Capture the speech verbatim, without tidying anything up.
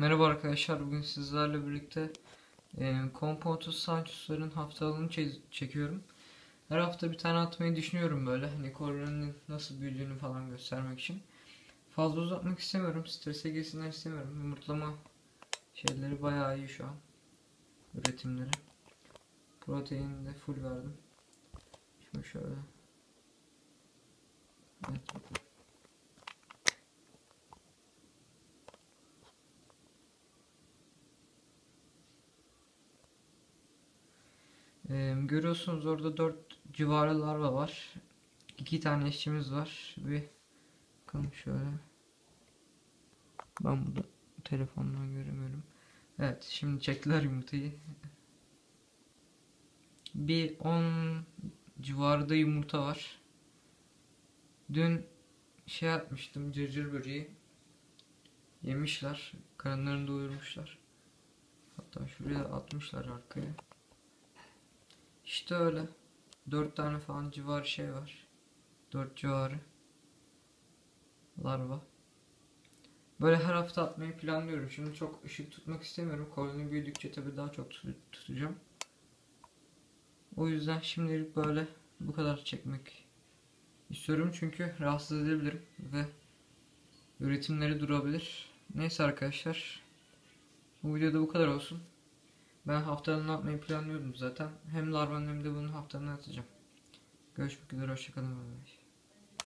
Merhaba arkadaşlar, bugün sizlerle birlikte e, Compontus Sanctus'ların haftalığını çe- çekiyorum. Her hafta bir tane atmayı düşünüyorum böyle, hani koloninin nasıl büyüdüğünü falan göstermek için. Fazla uzatmak istemiyorum, strese girsinler istemiyorum. Yumurtlama şeyleri bayağı iyi şu an, üretimleri. Proteini de full verdim. Şimdi şöyle. Evet. Ee, görüyorsunuz orada dört civarı larva var. İki tane işçimiz var. Bir bakın şöyle. Ben burada telefondan göremiyorum. Evet, şimdi çektiler yumurtayı. Bir on civarında yumurta var. Dün şey yapmıştım, cırcır böceği. Yemişler. Karınlarını doyurmuşlar. Hatta şuraya atmışlar arkaya. İşte öyle. Dört tane falan civarı şey var. Dört civarı larva. Böyle her hafta atmayı planlıyorum. Şimdi çok ışık tutmak istemiyorum. Koloni büyüdükçe tabii daha çok tutacağım. O yüzden şimdilik böyle bu kadar çekmek istiyorum, çünkü rahatsız edebilirim ve üretimleri durabilir. Neyse arkadaşlar, bu videoda bu kadar olsun. Ben haftalığını atmayı planlıyordum zaten. Hem larvanın hem de bunun haftalığını atacağım. Görüşmek üzere, hoşçakalın.